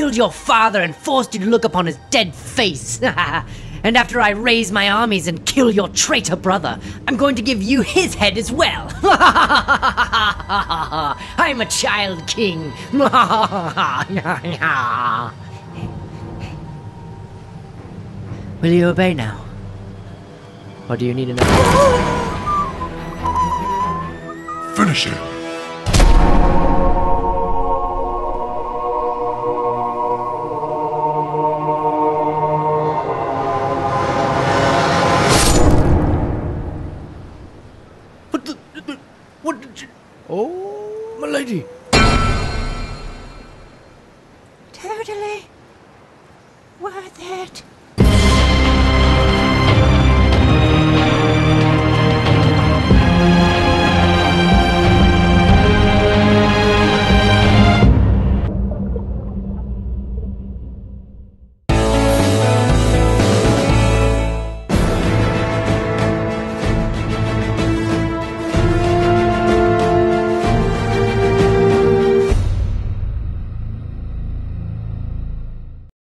killed your father and forced you to look upon his dead face. And after I raise my armies and kill your traitor brother, I'm going to give you his head as well. I'm a child king. Will you obey now? Or do you need another? Finish it. What did you... Oh, my lady. Totally worth it.